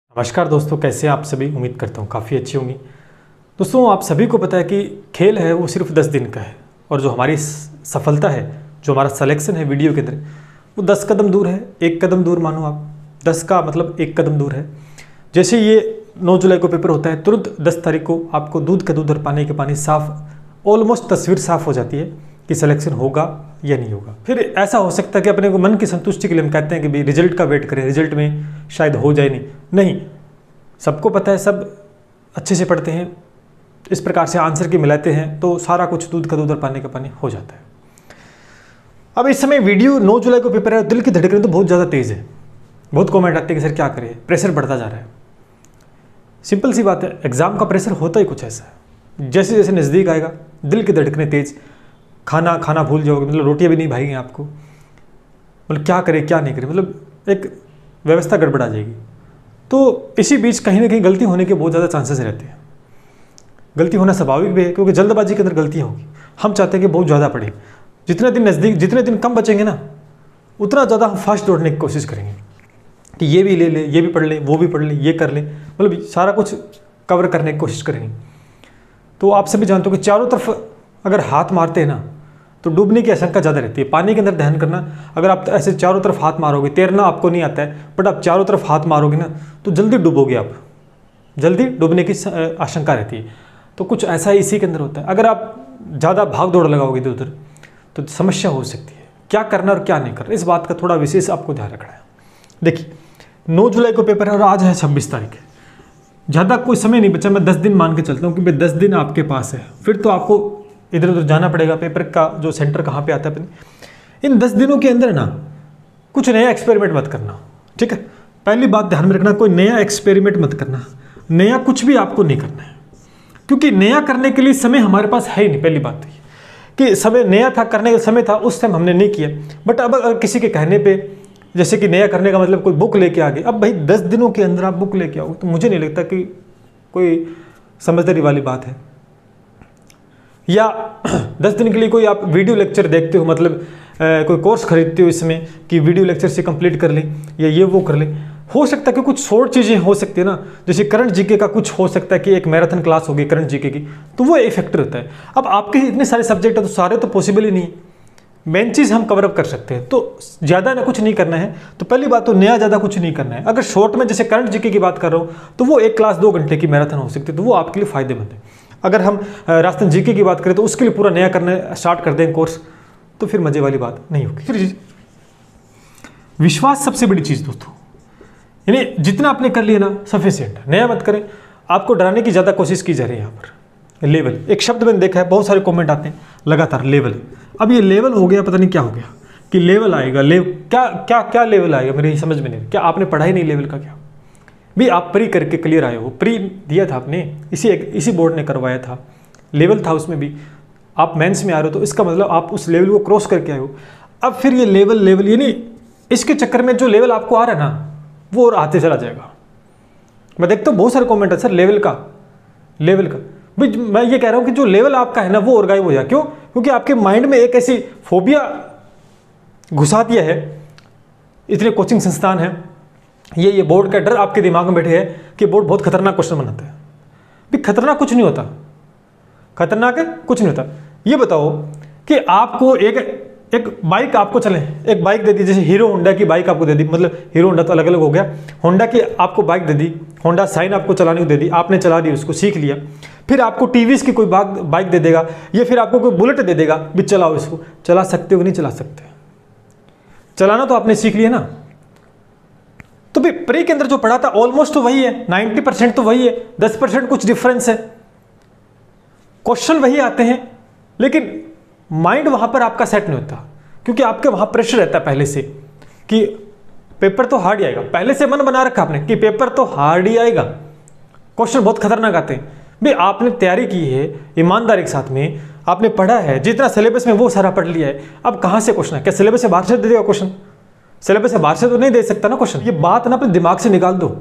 नमस्कार दोस्तों, कैसे हैं आप सभी। उम्मीद करता हूँ काफ़ी अच्छी होंगी। दोस्तों, आप सभी को पता है कि खेल है वो सिर्फ 10 दिन का है और जो हमारी सफलता है, जो हमारा सिलेक्शन है वीडियो के अंदर, वो 10 कदम दूर है। 1 कदम दूर मानो आप, 10 का मतलब 1 कदम दूर है। जैसे ये 9 जुलाई को पेपर होता है, तुरंत 10 तारीख को आपको दूध का दूध और पानी के पानी साफ, ऑलमोस्ट तस्वीर साफ हो जाती है कि सिलेक्शन होगा या नहीं होगा। फिर ऐसा हो सकता है कि अपने को मन की संतुष्टि के लिए हम कहते हैं कि भाई रिजल्ट का वेट करें, रिजल्ट में शायद हो जाए। नहीं, सबको पता है, सब अच्छे से पढ़ते हैं, इस प्रकार से आंसर की मिलाते हैं तो सारा कुछ दूध का दूध और पानी का पानी हो जाता है। अब इस समय वीडियो 9 जुलाई को पेपर है, दिल की धड़कन तो बहुत ज़्यादा तेज़ है। बहुत कमेंट आते हैं कि सर क्या करें, प्रेशर बढ़ता जा रहा है। सिंपल सी बात है, एग्जाम का प्रेशर होता ही कुछ ऐसा है। जैसे जैसे नज़दीक आएगा दिल की धड़कनें तेज़, खाना भूल जाओगे, मतलब रोटियां भी नहीं भाएंगी आपको, मतलब क्या करें क्या नहीं करें, मतलब एक व्यवस्था गड़बड़ा जाएगी। तो इसी बीच कहीं ना कहीं गलती होने के बहुत ज़्यादा चांसेस रहते हैं। गलती होना स्वाभाविक भी है क्योंकि जल्दबाजी के अंदर गलतियाँ होगी। हम चाहते हैं कि बहुत ज़्यादा पढ़ें, जितने दिन नज़दीक, जितने दिन कम बचेंगे ना, उतना ज़्यादा हम फास्ट दौड़ने की कोशिश करेंगे कि ये भी ले लें, ये भी पढ़ लें, वो भी पढ़ लें, ये कर लें, मतलब सारा कुछ कवर करने की कोशिश करेंगे। तो आप सभी जानते हो कि चारों तरफ अगर हाथ मारते हैं ना तो डूबने की आशंका ज़्यादा रहती है। पानी के अंदर ध्यान करना, अगर आप ऐसे चारों तरफ हाथ मारोगे, तैरना आपको नहीं आता है बट आप चारों तरफ हाथ मारोगे ना तो जल्दी डूबोगे, आप जल्दी डूबने की आशंका रहती है। तो कुछ ऐसा ही इसी के अंदर होता है। अगर आप ज़्यादा भाग दौड़ लगाओगे इधर उधर तो समस्या हो सकती है। क्या करना और क्या नहीं करना, इस बात का थोड़ा विशेष आपको ध्यान रखना है। देखिए 9 जुलाई को पेपर है और आज है 26 तारीख है। ज़्यादा कोई समय नहीं बचा, मैं 10 दिन मान के चलता हूँ कि भाई 10 दिन आपके पास है। फिर तो आपको इधर उधर जाना पड़ेगा, पेपर का जो सेंटर कहाँ पे आता है। इन 10 दिनों के अंदर ना कुछ नया एक्सपेरिमेंट मत करना, ठीक है। पहली बात ध्यान में रखना, कोई नया एक्सपेरिमेंट मत करना, नया कुछ भी आपको नहीं करना है क्योंकि नया करने के लिए समय हमारे पास है ही नहीं। पहली बात तो ये कि समय नया था, करने का समय था, उस टाइम हमने नहीं किया। बट अब अगर किसी के कहने पर, जैसे कि नया करने का मतलब कोई बुक लेके आ गए, अब भाई 10 दिनों के अंदर आप बुक लेके आओगे तो मुझे नहीं लगता कि कोई समझदारी वाली बात है। या 10 दिन के लिए कोई आप वीडियो लेक्चर देखते हो, मतलब कोई कोर्स खरीदते हो इसमें कि वीडियो लेक्चर से कंप्लीट कर लें या ये वो कर लें। हो सकता है कि कुछ शॉर्ट चीज़ें हो सकती है ना, जैसे करंट जीके का कुछ हो सकता है कि एक मैराथन क्लास होगी करंट जीके की, तो वो एक फैक्टर होता है। अब आपके इतने सारे सब्जेक्ट है तो सारे तो पॉसिबल ही नहीं है। मेन चीज़ हम कवर अप कर सकते हैं, तो ज़्यादा ना कुछ नहीं करना है। तो पहली बात तो नया ज़्यादा कुछ नहीं करना है। अगर शॉर्ट में जैसे करंट जीके की बात कर रहा हूँ तो वो एक क्लास 2 घंटे की मैराथन हो सकती है, तो वो आपके लिए फ़ायदेमंद है। अगर हम राजस्थान जीके की बात करें तो उसके लिए पूरा नया करना स्टार्ट कर दें कोर्स, तो फिर मजे वाली बात नहीं होगी। फिर विश्वास सबसे बड़ी चीज़ दोस्तों, यानी जितना आपने कर लिया ना सफिशिएंट, नया मत करें। आपको डराने की ज़्यादा कोशिश की जा रही है यहाँ पर। लेवल एक शब्द मैंने देखा है, बहुत सारे कमेंट आते हैं लगातार लेवल। अब ये लेवल हो गया, पता नहीं क्या हो गया कि लेवल आएगा, क्या लेवल आएगा, मेरी समझ में नहीं। क्या आपने पढ़ा ही नहीं लेवल का? क्या भी आप प्री करके क्लियर आए हो, प्री दिया था आपने, इसी बोर्ड ने करवाया था, लेवल था उसमें भी, आप मेंस में आ रहे हो तो इसका मतलब आप उस लेवल को क्रॉस करके आए हो। अब फिर ये लेवल यानी इसके चक्कर में जो लेवल आपको आ रहा है ना वो और आते चला जाएगा। मैं देखता हूँ बहुत सारे कमेंट है, सर लेवल का भाई मैं ये कह रहा हूँ कि जो लेवल आपका है ना वो और गायब हो जाए। क्यों? क्योंकि आपके माइंड में एक ऐसी फोबिया घुसा दिया है, इतने कोचिंग संस्थान है, ये बोर्ड का डर आपके दिमाग में बैठे है कि बोर्ड बहुत खतरनाक क्वेश्चन बनाता है। भी खतरनाक कुछ नहीं होता, खतरनाक है कुछ नहीं होता। ये बताओ कि आपको एक बाइक आपको चले, एक बाइक दे दी, जैसे हीरो होंडा की बाइक आपको दे दी, मतलब हीरो होंडा तो अलग अलग हो गया, होंडा की आपको बाइक दे दी, होंडा साइन आपको चलाने को दे दी, आपने चला दी, उसको सीख लिया। फिर आपको टीवीएस की कोई बाइक दे देगा या फिर आपको कोई बुलेट दे देगा, भी चलाओ इसको। चला सकते हो कि नहीं चला सकते? चलाना तो आपने सीख लिया ना। तो भी प्री के अंदर जो पढ़ा था ऑलमोस्ट तो वही है, 90% तो वही है, 10% कुछ डिफरेंस है। क्वेश्चन वही आते हैं लेकिन माइंड वहां पर आपका सेट नहीं होता क्योंकि आपके वहां प्रेशर रहता है पहले से कि पेपर तो हार्ड ही आएगा। पहले से मन बना रखा आपने कि पेपर तो हार्ड ही आएगा, क्वेश्चन बहुत खतरनाक आते हैं। भाई आपने तैयारी की है ईमानदारी के साथ में, आपने पढ़ा है, जितना सिलेबस में वो सारा पढ़ लिया है। अब कहां से क्वेश्चन है? क्या सिलेबस से बाहर से दे देगा क्वेश्चन? सिलेबस से बाहर से तो नहीं दे सकता ना क्वेश्चन। ये बात ना अपने दिमाग से निकाल दो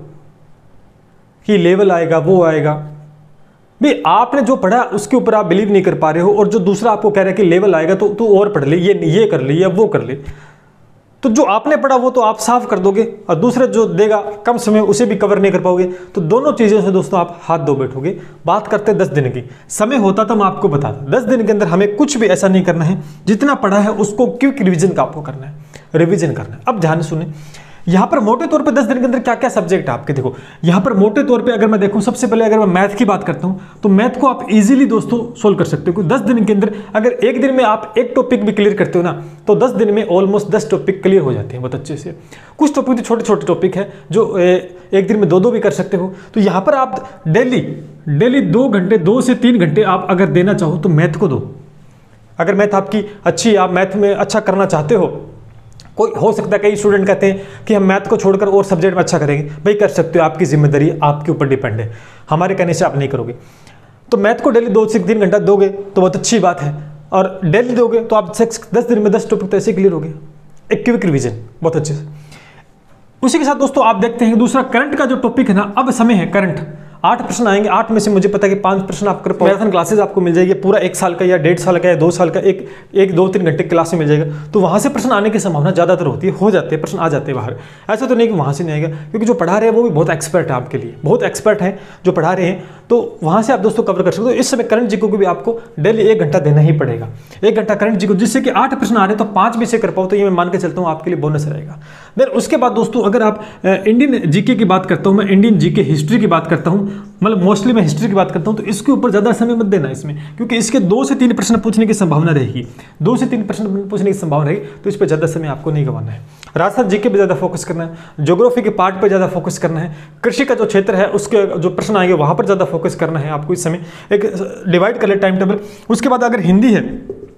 कि लेवल आएगा वो आएगा। भाई आपने जो पढ़ा उसके ऊपर आप बिलीव नहीं कर पा रहे हो और जो दूसरा आपको कह रहा है कि लेवल आएगा तो तू और पढ़ ले, ये कर ले या वो कर ले, तो जो आपने पढ़ा वो तो आप साफ कर दोगे और दूसरे जो देगा कम समय उसे भी कवर नहीं कर पाओगे। तो दोनों चीज़ों से दोस्तों आप हाथ धो बैठोगे। बात करते हैं 10 दिन की। समय होता तो मैं आपको बताता, 10 दिन के अंदर हमें कुछ भी ऐसा नहीं करना है, जितना पढ़ा है उसको क्विक रिविजन का आपको करना है, रिविजन करना है। अब ध्यान सुने, यहाँ पर मोटे तौर पे 10 दिन के अंदर क्या क्या सब्जेक्ट है आपके। देखो यहाँ पर मोटे तौर पे अगर मैं देखूँ, सबसे पहले अगर मैं मैथ की बात करता हूँ तो मैथ को आप इजीली दोस्तों सोल्व कर सकते हो। 10 दिन के अंदर अगर एक दिन में आप एक टॉपिक भी क्लियर करते हो ना, तो 10 दिन में ऑलमोस्ट 10 टॉपिक क्लियर हो जाते हैं बहुत अच्छे से। कुछ टॉपिक तो छोटे छोटे टॉपिक है जो एक दिन में दो भी कर सकते हो। तो यहाँ पर आप डेली 2 घंटे 2 से 3 घंटे आप अगर देना चाहो तो मैथ को दो। अगर मैथ आपकी अच्छी, आप मैथ में अच्छा करना चाहते हो, कोई हो सकता है कई स्टूडेंट कहते हैं कि हम मैथ को छोड़कर और सब्जेक्ट में अच्छा करेंगे, भाई कर सकते हो, आपकी जिम्मेदारी आपके ऊपर डिपेंड है, हमारे कहने से आप नहीं करोगे। तो मैथ को डेली 2 से 3 घंटा दोगे तो बहुत अच्छी बात है, और डेली दोगे तो आप 10 दिन में 10 टॉपिक तो ऐसे क्लियर हो गए, एक क्विक रिविजन बहुत अच्छे से। उसी के साथ दोस्तों आप देखते हैं दूसरा करंट का जो टॉपिक है ना, अब समय है करंट। 8 प्रश्न आएंगे, 8 में से मुझे पता है कि 5 प्रश्न आपको मैराथन क्लासेस आपको मिल जाएगी, पूरा 1 साल का या 1.5 साल का या 2 साल का एक 2-3 घंटे क्लास में मिल जाएगा। तो वहाँ से प्रश्न आने की संभावना ज़्यादातर होती है, हो जाते हैं प्रश्न, आ जाते हैं बाहर। ऐसा तो नहीं कि वहाँ से नहीं आएगा, क्योंकि जो पढ़ा रहे हैं वो भी बहुत एक्सपर्ट है, आपके लिए बहुत एक्सपर्ट हैं जो पढ़ा रहे हैं, तो वहाँ से आप दोस्तों कवर कर सकते हो। इस समय करंट जीके को भी आपको डेली 1 घंटा देना ही पड़ेगा, 1 घंटा करंट जीके, जिससे कि 8 प्रश्न आ रहे हैं तो 5 भी से कर पाओ, तो ये मैं मान के चलता हूँ आपके लिए बोनस रहेगा। देन उसके बाद दोस्तों अगर आप इंडियन जीके की बात करता हूँ, मैं इंडियन जीके हिस्ट्री की बात करता हूँ, मतलब मोस्टली मैं हिस्ट्री की बात करता हूँ, तो इसके ऊपर ज़्यादा समय मत देना इसमें, क्योंकि इसके 2 से 3 प्रश्न पूछने की संभावना रहेगी, 2 से 3 प्रश्न पूछने की संभावना रहेगी, तो इस पर ज़्यादा समय आपको नहीं गंवाना है। राजस्थान जीके पे ज़्यादा फोकस करना है, ज्योग्राफी के पार्ट पर ज़्यादा फोकस करना है, कृषि का जो क्षेत्र है उसके जो प्रश्न आएंगे वहाँ पर ज़्यादा फोकस करना है आपको इस समय। एक डिवाइड कर ले टाइम टेबल। उसके बाद अगर हिंदी है,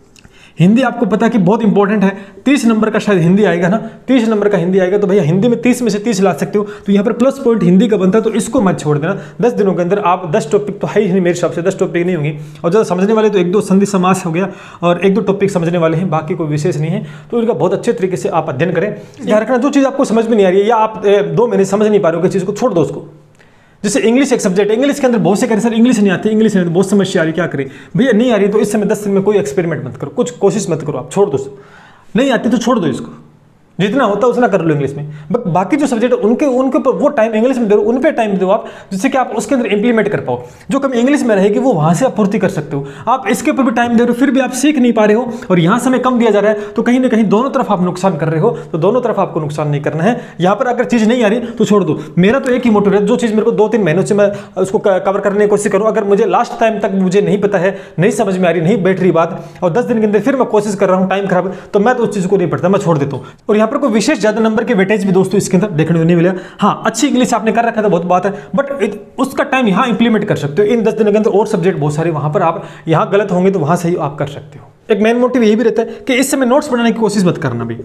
हिंदी आपको पता है कि बहुत इंपॉर्टेंट है, 30 नंबर का शायद हिंदी आएगा ना, 30 नंबर का हिंदी आएगा, तो भैया हिंदी में 30 में से 30 ला सकते हो, तो यहाँ पर प्लस पॉइंट हिंदी का बनता है, तो इसको मत छोड़ देना। 10 दिनों के अंदर आप 10 टॉपिक तो है ही नहीं, मेरे हिसाब से 10 टॉपिक नहीं होंगे, और ज़्यादा समझने वाले तो 1-2 संधि समास हो गया और 1-2 टॉपिक समझने वाले हैं, बाकी कोई विशेष नहीं है। तो इनका बहुत अच्छे तरीके से आप अध्ययन करें। ध्यान रखना, जो चीज़ आपको समझ में नहीं आ रही है या आप 2 महीने समझ नहीं पा रहे हो किसी चीज़ को, छोड़ दो उसको। जैसे इंग्लिश एक सब्जेक्ट है, इंग्लिश के अंदर बहुत से करें सर इंग्लिश नहीं आती, इंग्लिश नहीं आती, बहुत समस्या आ रही, क्या करें भैया, नहीं आ रही तो इस समय 10 दिन में कोई एक्सपेरिमेंट मत करो, कुछ कोशिश मत करो, आप छोड़ दो, नहीं आती तो छोड़ दो इसको, जितना होता है उतना कर लो इंग्लिश में। बट बाकी जो सब्जेक्ट है उनके ऊपर वो टाइम इंग्लिश में दे दो, उन पे टाइम दो आप, जिससे कि आप उसके अंदर इंप्लीमेंट कर पाओ। जो कमी इंग्लिश में रहेगी वो वहाँ से आप पूर्ति कर सकते हो। आप इसके ऊपर भी टाइम दे रहे हो, फिर भी आप सीख नहीं पा रहे हो और यहाँ समय कम दिया जा रहा है, तो कहीं ना कहीं दोनों तरफ आप नुकसान कर रहे हो। तो दोनों तरफ आपको नुकसान नहीं करना है। यहाँ पर अगर चीज़ नहीं आ रही तो छोड़ दो। मेरा तो एक ही मोटिव है, जो चीज़ मेरे को 2-3 महीनों से मैं उसको कवर करने की कोशिश करूँ, अगर मुझे लास्ट टाइम तक मुझे नहीं पता है, नहीं समझ में आ रही, नहीं बैठ रही बात, और 10 दिन के अंदर फिर मैं कोशिश कर रहा हूँ, टाइम खराब, तो मैं तो उस चीज़ को नहीं पढ़ता, मैं छोड़ देता हूँ। और यहाँ पर कोई विशेष ज़्यादा नंबर के वेटेज भी दोस्तों इसके अंदर देखने को नहीं मिलेगा। हाँ, अच्छी इंग्लिश आपने कर रखा था, बहुत बात है, बट उसका टाइम यहाँ इंप्लीमेंट कर सकते हो इन 10 दिनों के अंदर। और सब्जेक्ट बहुत सारे वहाँ पर आप यहाँ गलत होंगे तो वहाँ सही आप कर सकते हो। एक मेन मोटिव यही भी रहता है कि इस समय नोट्स बनाने की कोशिश मत करना भी,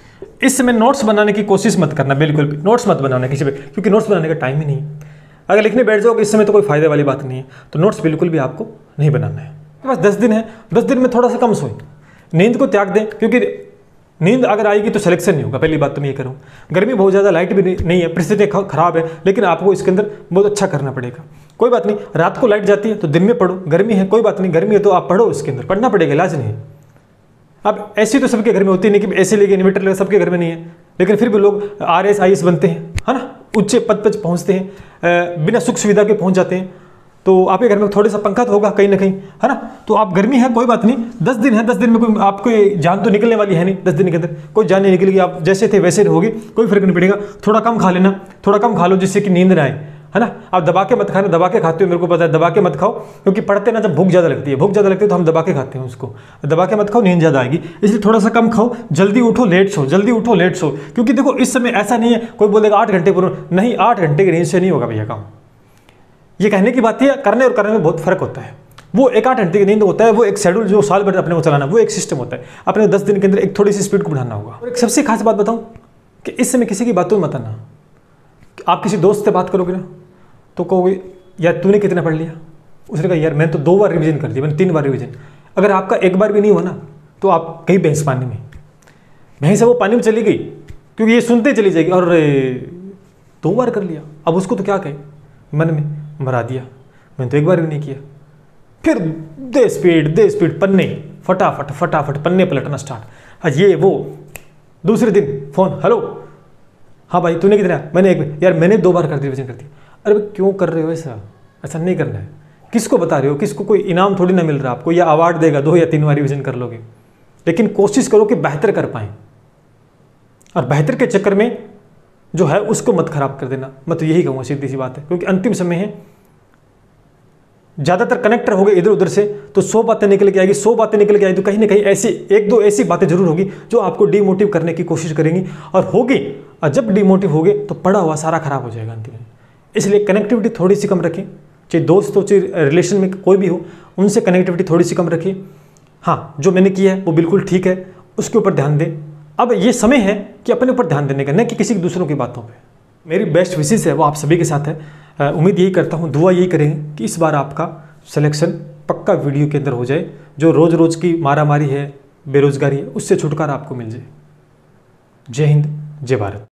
इस समय नोट्स बनाने की कोशिश मत करना, बिल्कुल भी नोट्स मत बनाना किसी पे, क्योंकि नोट्स बनाने का टाइम ही नहीं है। अगर लिखने बैठ जाओगे इस समय तो कोई फायदे वाली बात नहीं है, तो नोट्स बिल्कुल भी आपको नहीं बनाना है। बस 10 दिन है, 10 दिन में थोड़ा सा कम सोएं, नींद को त्याग दें, क्योंकि नींद अगर आएगी तो सिलेक्शन नहीं होगा। पहली बात तो मैं ये करूँ, गर्मी बहुत ज़्यादा, लाइट भी नहीं है, परिस्थिति खराब है, लेकिन आपको इसके अंदर बहुत अच्छा करना पड़ेगा। कोई बात नहीं, रात को लाइट जाती है तो दिन में पढ़ो, गर्मी है कोई बात नहीं, गर्मी है तो आप पढ़ो, इसके अंदर पढ़ना पड़ेगा, इलाज नहीं है। अब ऐसी तो सबके घर में होती नहीं कि ऐसे लेके इन्वर्टर लगे, सबके घर में नहीं है, लेकिन फिर भी लोग RS IS बनते हैं, है ना, उच्च पद पर पहुँचते हैं, बिना सुख सुविधा के पहुँच जाते हैं। तो आपके घर में थोड़ा सा पंखा तो होगा कहीं ना कहीं, है ना। तो आप गर्मी है कोई बात नहीं, 10 दिन है, 10 दिन में कोई आपको जान तो निकलने वाली है नहीं, 10 दिन के अंदर कोई जान नहीं निकलेगी, आप जैसे थे वैसे रहोगे, कोई फर्क नहीं पड़ेगा। थोड़ा कम खा लेना, थोड़ा कम खा लो जिससे कि नींद ना आए, है ना। आप दबा के मत खाना, दबा के खाते हो मेरे को पता है, दबा के मत खाओ, क्योंकि पढ़ते ना जब भूख ज़्यादा लगती है, भूख ज़्यादा लगती है तो हम दबा के खाते हैं उसको, दबा के मत खाओ, नींद ज़्यादा आएगी, इसलिए थोड़ा सा कम खाओ, जल्दी उठो लेट सो, जल्दी उठो लेट सो। क्योंकि देखो इस समय ऐसा नहीं है कोई बोलेगा 8 घंटे पूरा, नहीं 8 घंटे की नींद से नहीं होगा भैया काम। ये कहने की बात है, करने और करने में बहुत फर्क होता है। वो 1-8 घंटे की नींद होता है, वो एक शेड्यूल जो साल भर अपने को चलाना, वो एक सिस्टम होता है। अपने 10 दिन के अंदर एक थोड़ी सी स्पीड को बढ़ाना होगा। और एक सबसे खास बात बताऊं कि इस समय किसी की बातों में मत आना। आप किसी दोस्त से बात करोगे ना तो कहोगे यार तूने कितना पढ़ लिया, उसने कहा यार मैंने तो 2 बार रिविजन कर दिया, मैंने 3 बार रिविजन। अगर आपका एक बार भी नहीं हुआ ना तो आप कहीं भैंस पानी में, भैंस वो पानी में चली गई, क्योंकि ये सुनते चली जाएगी और 2 बार कर लिया, अब उसको तो क्या कहे, मन में मरा दिया, मैंने तो एक बार भी नहीं किया। फिर दे स्पीड पन्ने फटाफट पन्ने पलटना स्टार्ट, ये वो दूसरे दिन फ़ोन, हेलो, हाँ भाई तूने कितना, मैंने एक, यार मैंने 2 बार कर दिया, रिवीजन कर दिया। अरे भाई क्यों कर रहे हो ऐसा? ऐसा नहीं करना है। किसको बता रहे हो? किसको कोई इनाम थोड़ी ना मिल रहा आपको, या अवार्ड देगा 2 या 3 बार रिवीजन कर लोगे। लेकिन कोशिश करो कि बेहतर कर पाएँ, और बेहतर के चक्कर में जो है उसको मत खराब कर देना। मैं तो यही कहूँगा, सीधी सी बात है, क्योंकि अंतिम समय है, ज़्यादातर कनेक्टर हो गए इधर उधर से, तो 100 बातें निकल के आएगी, 100 बातें निकल के आएगी, तो कहीं ना कहीं ऐसी 1-2 ऐसी बातें जरूर होगी जो आपको डिमोटिव करने की कोशिश करेंगी, और होगी, और जब डिमोटिव होगे तो पड़ा हुआ सारा खराब हो जाएगा अंतिम में। इसलिए कनेक्टिविटी थोड़ी सी कम रखें, चाहे दोस्त हो चाहे रिलेशन में कोई भी हो, उनसे कनेक्टिविटी थोड़ी सी कम रखिए। हाँ, जो मैंने किया है वो बिल्कुल ठीक है, उसके ऊपर ध्यान दें। अब ये समय है कि अपने ऊपर ध्यान देने का, न कि किसी दूसरों की बातों पे। मेरी बेस्ट विशेष है वो आप सभी के साथ है। उम्मीद यही करता हूँ, दुआ यही करेंगे कि इस बार आपका सिलेक्शन पक्का वीडियो के अंदर हो जाए, जो रोज़ रोज़ की मारामारी है, बेरोजगारी है, उससे छुटकारा आपको मिल जाए। जय हिंद, जय भारत।